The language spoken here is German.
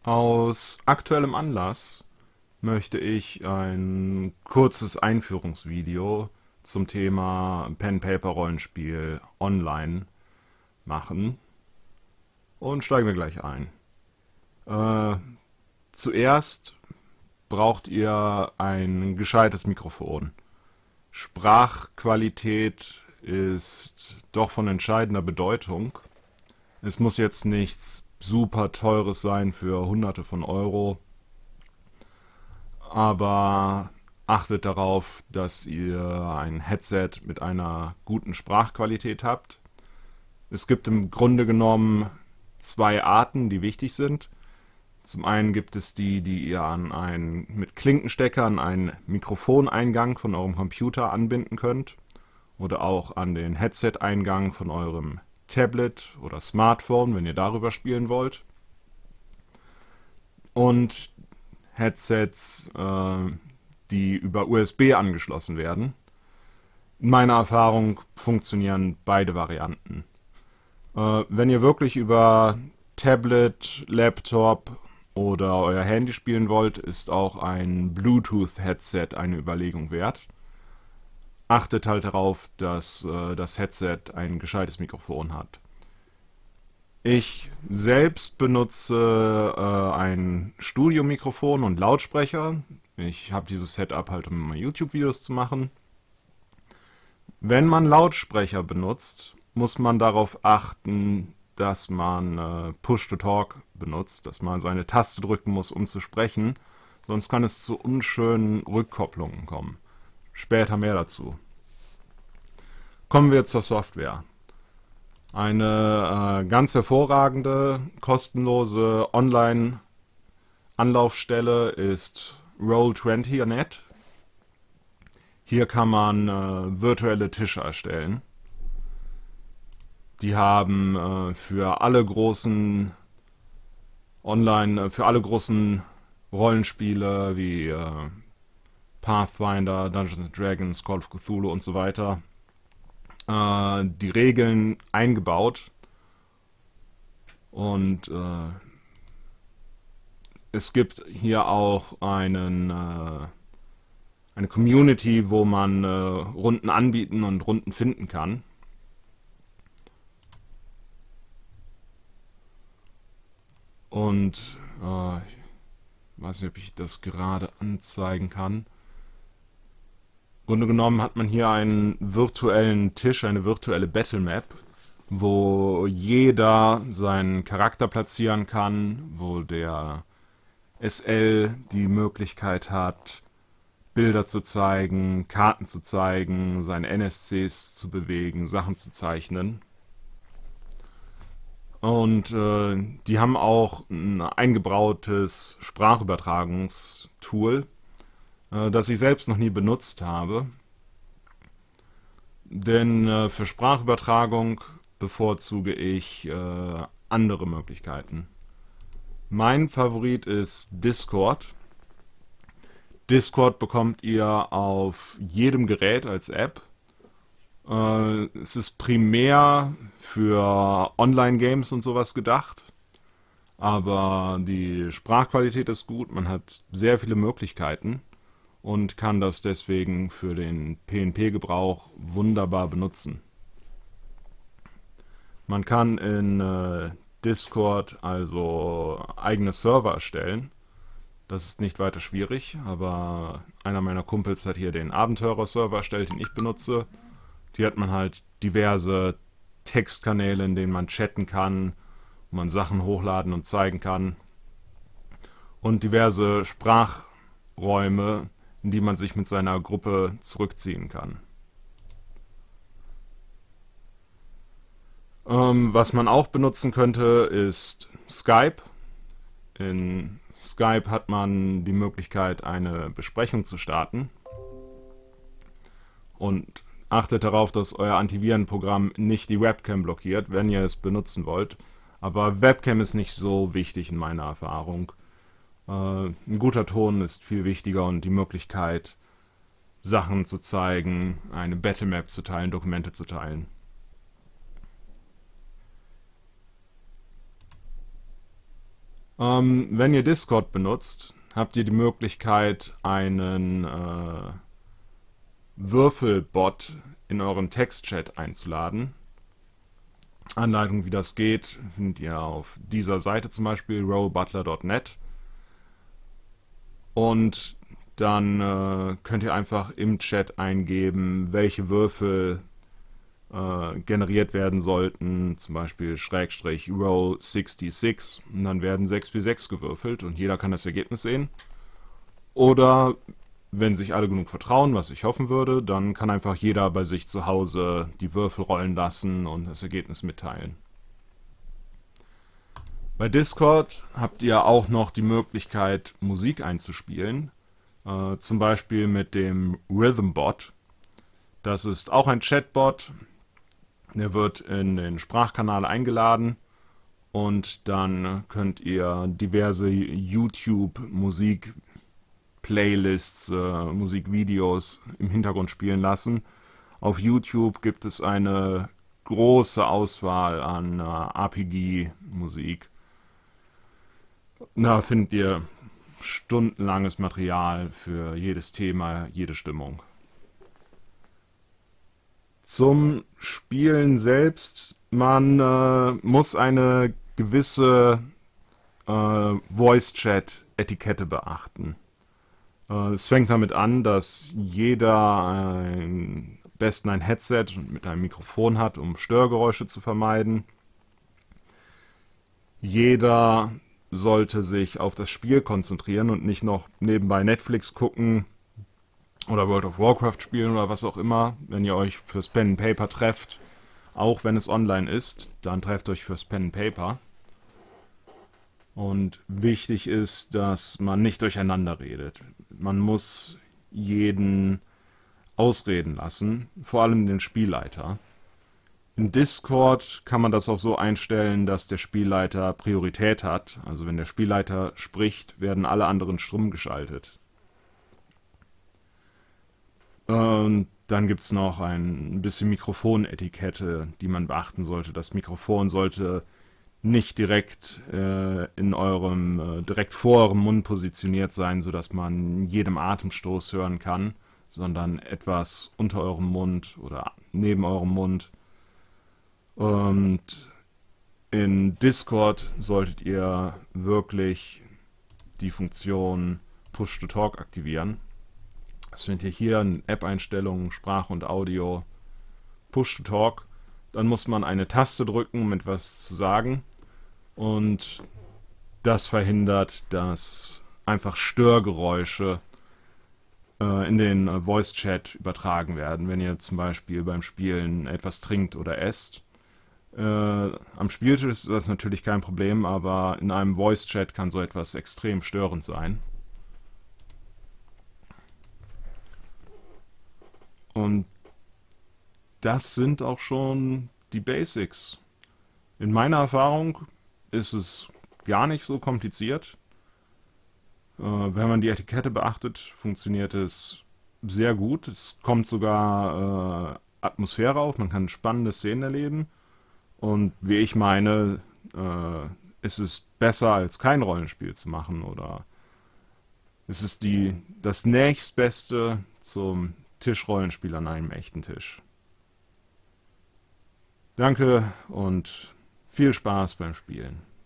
Aus aktuellem Anlass möchte ich ein kurzes Einführungsvideo zum Thema Pen-Paper-Rollenspiel online machen und steigen wir gleich ein. Äh, Zuerst braucht ihr ein gescheites Mikrofon. Sprachqualität ist doch von entscheidender Bedeutung. Es muss jetzt nichts super teures sein für Hunderte von Euro, aber achtet darauf, dass ihr ein Headset mit einer guten Sprachqualität habt. Es gibt im Grunde genommen zwei Arten, die wichtig sind. Zum einen gibt es die, die ihr an einen mit Klinkenstecker an einen Mikrofoneingang von eurem Computer anbinden könnt oder auch an den Headset-Eingang von eurem Tablet oder Smartphone, wenn ihr darüber spielen wollt. Und Headsets, die über USB angeschlossen werden. In meiner Erfahrung funktionieren beide Varianten. Wenn ihr wirklich über Tablet, Laptop oder euer Handy spielen wollt, ist auch ein Bluetooth-Headset eine Überlegung wert. Achtet halt darauf, dass das Headset ein gescheites Mikrofon hat. Ich selbst benutze ein Studiomikrofon und Lautsprecher. Ich habe dieses Setup halt, um YouTube-Videos zu machen. Wenn man Lautsprecher benutzt, muss man darauf achten, dass man Push-to-Talk benutzt, dass man so eine Taste drücken muss, um zu sprechen. Sonst kann es zu unschönen Rückkopplungen kommen. Später mehr dazu. Kommen wir zur Software. Eine ganz hervorragende, kostenlose Online-Anlaufstelle ist Roll20.net. Hier kann man virtuelle Tische erstellen. Die haben für alle großen für alle großen Rollenspiele wie Pathfinder, Dungeons and Dragons, Call of Cthulhu und so weiter die Regeln eingebaut. Und es gibt hier auch eine Community, wo man Runden anbieten und Runden finden kann. Und ich weiß nicht, ob ich das gerade anzeigen kann. Im Grunde genommen hat man hier einen virtuellen Tisch, eine virtuelle Battlemap, wo jeder seinen Charakter platzieren kann, wo der SL die Möglichkeit hat, Bilder zu zeigen, Karten zu zeigen, seine NSCs zu bewegen, Sachen zu zeichnen. Und die haben auch ein eingebautes Sprachübertragungstool, das ich selbst noch nie benutzt habe. Denn für Sprachübertragung bevorzuge ich andere Möglichkeiten. Mein Favorit ist Discord. Discord bekommt ihr auf jedem Gerät als App. Es ist primär für Online-Games und sowas gedacht. Aber die Sprachqualität ist gut, man hat sehr viele Möglichkeiten und kann das deswegen für den PNP-Gebrauch wunderbar benutzen. Man kann in Discord also eigene Server erstellen. Das ist nicht weiter schwierig, aber einer meiner Kumpels hat hier den Abenteurer-Server erstellt, den ich benutze. Hier hat man halt diverse Textkanäle, in denen man chatten kann, wo man Sachen hochladen und zeigen kann. Und diverse Sprachräume, in die man sich mit seiner Gruppe zurückziehen kann. Was man auch benutzen könnte, ist Skype. In Skype hat man die Möglichkeit, eine Besprechung zu starten. Und achtet darauf, dass euer Antivirenprogramm nicht die Webcam blockiert, wenn ihr es benutzen wollt. Aber Webcam ist nicht so wichtig in meiner Erfahrung. Ein guter Ton ist viel wichtiger und die Möglichkeit, Sachen zu zeigen, eine Battlemap zu teilen, Dokumente zu teilen. Wenn ihr Discord benutzt, habt ihr die Möglichkeit, einen Würfelbot in euren Textchat einzuladen. Anleitung, wie das geht, findet ihr auf dieser Seite zum Beispiel, rollbutler.net. Und dann könnt ihr einfach im Chat eingeben, welche Würfel generiert werden sollten, zum Beispiel Schrägstrich Roll 66, und dann werden 6 wie 6 gewürfelt und jeder kann das Ergebnis sehen. Oder wenn sich alle genug vertrauen, was ich hoffen würde, dann kann einfach jeder bei sich zu Hause die Würfel rollen lassen und das Ergebnis mitteilen. Bei Discord habt ihr auch noch die Möglichkeit, Musik einzuspielen, zum Beispiel mit dem Rhythmbot. Das ist auch ein Chatbot, der wird in den Sprachkanal eingeladen und dann könnt ihr diverse YouTube-Musik-Playlists, Musikvideos im Hintergrund spielen lassen. Auf YouTube gibt es eine große Auswahl an RPG-Musik. Da findet ihr stundenlanges Material für jedes Thema, jede Stimmung. Zum Spielen selbst, man muss eine gewisse Voice-Chat-Etikette beachten. Es fängt damit an, dass jeder am besten ein Headset mit einem Mikrofon hat, um Störgeräusche zu vermeiden. Jeder sollte sich auf das Spiel konzentrieren und nicht noch nebenbei Netflix gucken oder World of Warcraft spielen oder was auch immer. Wenn ihr euch fürs Pen and Paper trefft, auch wenn es online ist, dann trefft euch fürs Pen and Paper. Und wichtig ist, dass man nicht durcheinander redet. Man muss jeden ausreden lassen, vor allem den Spielleiter. In Discord kann man das auch so einstellen, dass der Spielleiter Priorität hat. Also wenn der Spielleiter spricht, werden alle anderen stumm geschaltet. Und dann gibt es noch ein bisschen Mikrofonetikette, die man beachten sollte. Das Mikrofon sollte nicht direkt in eurem, direkt vor eurem Mund positioniert sein, sodass man jedem Atemstoß hören kann, sondern etwas unter eurem Mund oder neben eurem Mund. Und in Discord solltet ihr wirklich die Funktion Push-to-Talk aktivieren. Das findet ihr hier in App-Einstellungen, Sprache und Audio, Push-to-Talk. Dann muss man eine Taste drücken, um etwas zu sagen. Und das verhindert, dass einfach Störgeräusche in den Voice-Chat übertragen werden, wenn ihr zum Beispiel beim Spielen etwas trinkt oder esst. Am Spieltisch ist das natürlich kein Problem, aber in einem Voice-Chat kann so etwas extrem störend sein. Und das sind auch schon die Basics. In meiner Erfahrung ist es gar nicht so kompliziert. Wenn man die Etikette beachtet, funktioniert es sehr gut. Es kommt sogar Atmosphäre auf, man kann spannende Szenen erleben. Und wie ich meine, ist es besser als kein Rollenspiel zu machen oder es ist das nächstbeste zum Tischrollenspiel an einem echten Tisch. Danke und viel Spaß beim Spielen.